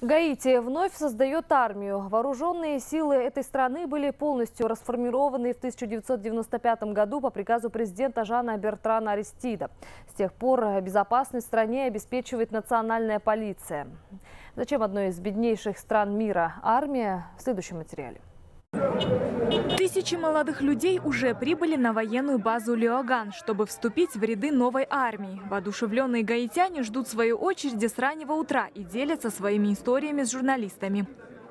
Гаити вновь создает армию. Вооруженные силы этой страны были полностью расформированы в 1995 году по приказу президента Жана Бертрана Аристида. С тех пор безопасность в стране обеспечивает национальная полиция. Зачем одной из беднейших стран мира армия? В следующем материале. Тысячи молодых людей уже прибыли на военную базу Леоган, чтобы вступить в ряды новой армии. Воодушевленные гаитяне ждут своей очереди с раннего утра и делятся своими историями с журналистами.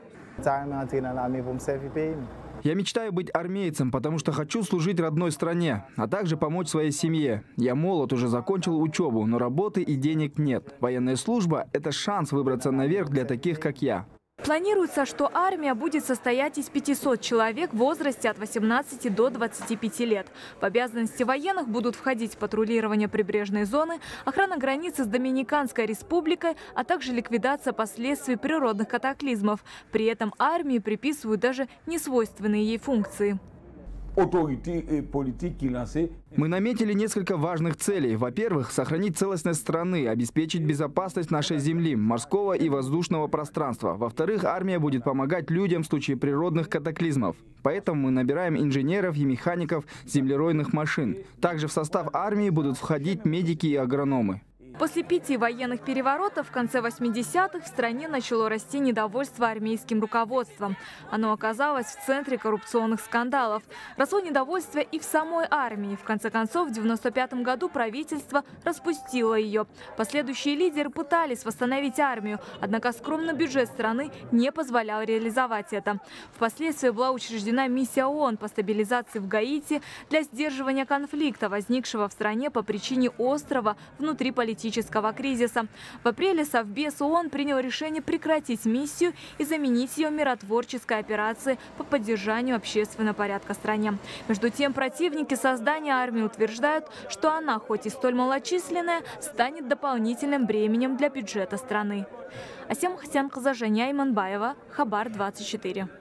Я мечтаю быть армейцем, потому что хочу служить родной стране, а также помочь своей семье. Я молод, уже закончил учебу, но работы и денег нет. Военная служба – это шанс выбраться наверх для таких, как я. Планируется, что армия будет состоять из 500 человек в возрасте от 18 до 25 лет. В обязанности военных будут входить патрулирование прибрежной зоны, охрана границы с Доминиканской республикой, а также ликвидация последствий природных катаклизмов. При этом армии приписывают даже несвойственные ей функции. Мы наметили несколько важных целей. Во-первых, сохранить целостность страны, обеспечить безопасность нашей земли, морского и воздушного пространства. Во-вторых, армия будет помогать людям в случае природных катаклизмов. Поэтому мы набираем инженеров и механиков землеройных машин. Также в состав армии будут входить медики и агрономы. После 5 военных переворотов в конце 80-х в стране начало расти недовольство армейским руководством. Оно оказалось в центре коррупционных скандалов. Росло недовольство и в самой армии. В конце концов, в 1995 году правительство распустило ее. Последующие лидеры пытались восстановить армию, однако скромный бюджет страны не позволял реализовать это. Впоследствии была учреждена миссия ООН по стабилизации в Гаити для сдерживания конфликта, возникшего в стране по причине острого внутриполитического кризиса. В апреле Совбез ООН принял решение прекратить миссию и заменить ее миротворческой операцией по поддержанию общественного порядка в стране. Между тем, противники создания армии утверждают, что она, хоть и столь малочисленная, станет дополнительным бременем для бюджета страны. Асем Хасян Казажаня Иманбаева, Хабар 24.